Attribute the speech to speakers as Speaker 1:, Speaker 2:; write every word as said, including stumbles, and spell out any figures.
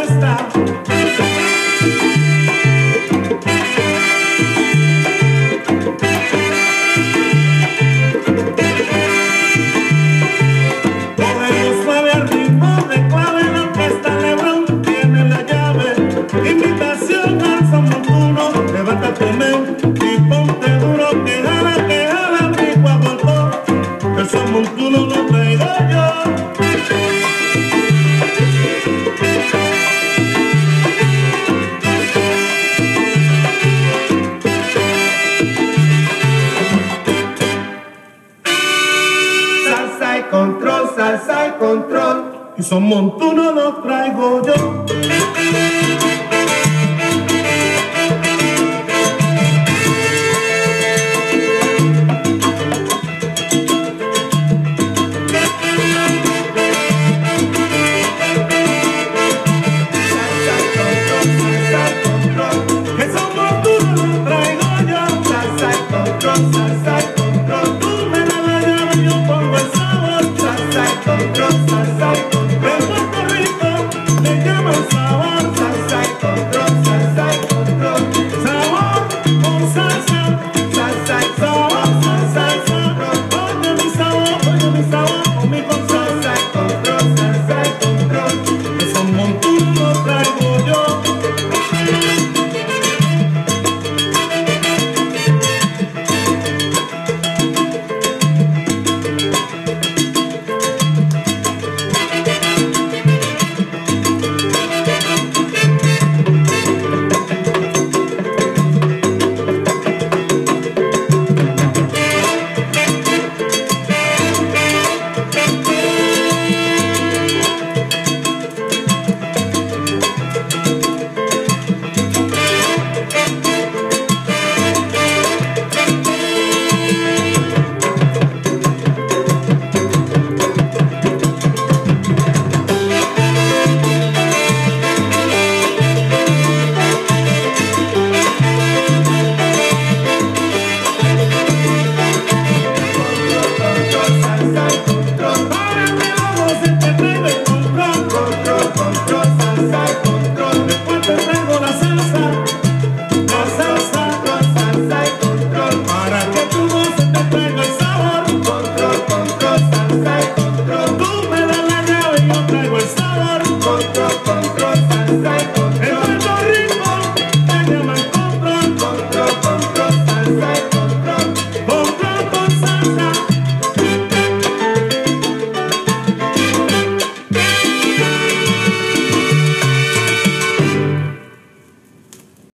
Speaker 1: orquesta. Cógelo suave al ritmo de clave, la orquesta Lebrón tiene la llave. Invitación al son montuno, levántate men y ponte duro, que jala, que jala, rico a golpó. El son montuno lo traigo yo. Salsa y control, salsa y control, y son montuno lo traigo yo.